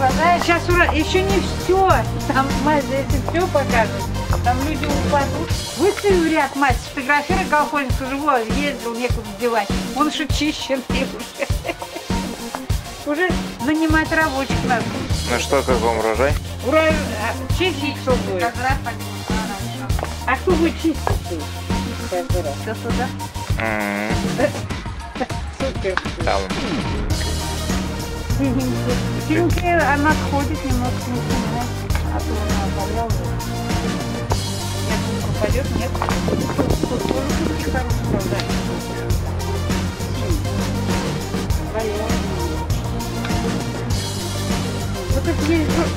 Сейчас еще не все. Там мать, если все покажет, там люди упадут. Выстави в ряд, мать, сфотографируй колхозника живого, ездил, некуда девать. Он же чищенный уже. Уже нанимать рабочих надо. Ну что, как вам урожай? Урожай, чистить кто будет? А кто будет чистить? Все сюда. Супер. Там. Синька, она сходит немножко, не снимает. А то она болела уже. Нет, не пропадет, нет. Тут тоже очень хороший, правда. Вот это есть.